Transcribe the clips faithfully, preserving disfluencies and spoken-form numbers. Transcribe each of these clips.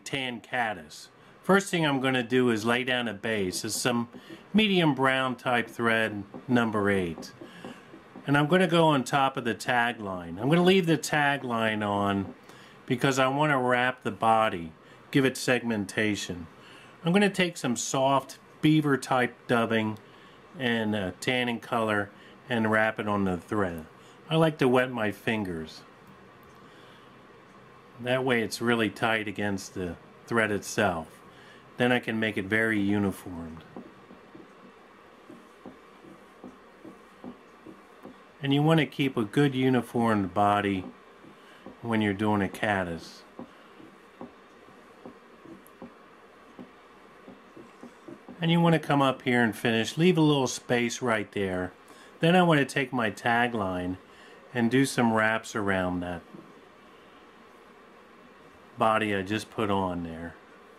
tan caddis. First thing I'm going to do is lay down a base. It's some medium brown type thread, number eight. And I'm going to go on top of the tagline. I'm going to leave the tagline on because I want to wrap the body, give it segmentation. I'm going to take some soft beaver type dubbing and uh, tanning color and wrap it on the thread. I like to wet my fingers. That way it's really tight against the thread itself. Then I can make it very uniformed. And you want to keep a good uniformed body when you're doing a caddis. And you want to come up here and finish. Leave a little space right there. Then I want to take my tagline and do some wraps around that body I just put on there,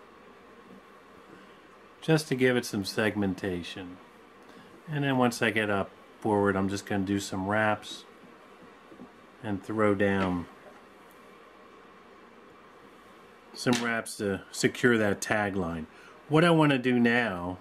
just to give it some segmentation. And then once I get up forward, I'm just going to do some wraps and throw down some wraps to secure that tagline. What I want to do now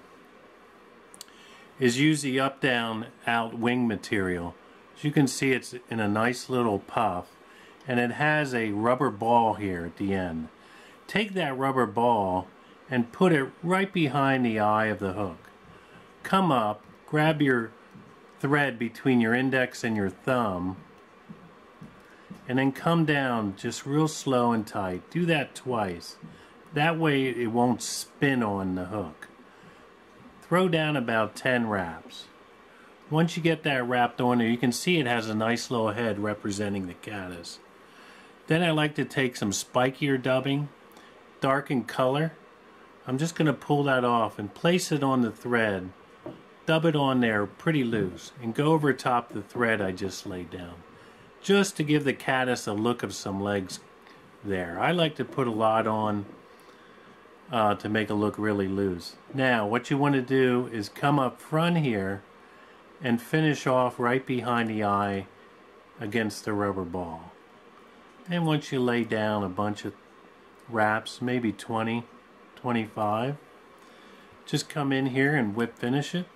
is use the up down out wing material. As you can see, it's in a nice little puff, and it has a rubber ball here at the end. Take that rubber ball and put it right behind the eye of the hook. Come up, grab your thread between your index and your thumb, and then come down just real slow and tight. Do that twice. That way it won't spin on the hook. Throw down about ten wraps. Once you get that wrapped on there, you can see it has a nice little head representing the caddis. Then I like to take some spikier dubbing, darken color. I'm just going to pull that off and place it on the thread. Dub it on there pretty loose and go over top the thread I just laid down, just to give the caddis a look of some legs there. I like to put a lot on uh, to make it look really loose. Now what you want to do is come up front here and finish off right behind the eye against the rubber ball. And once you lay down a bunch of wraps, maybe twenty, twenty-five, just come in here and whip finish it.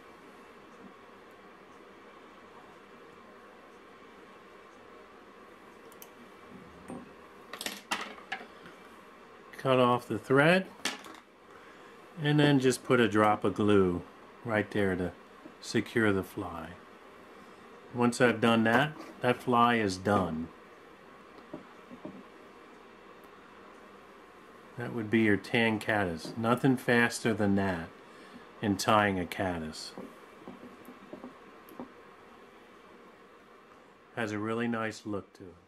Cut off the thread and then just put a drop of glue right there to secure the fly. Once I've done that, that fly is done. That would be your tan caddis. Nothing faster than that in tying a caddis. Has a really nice look to it.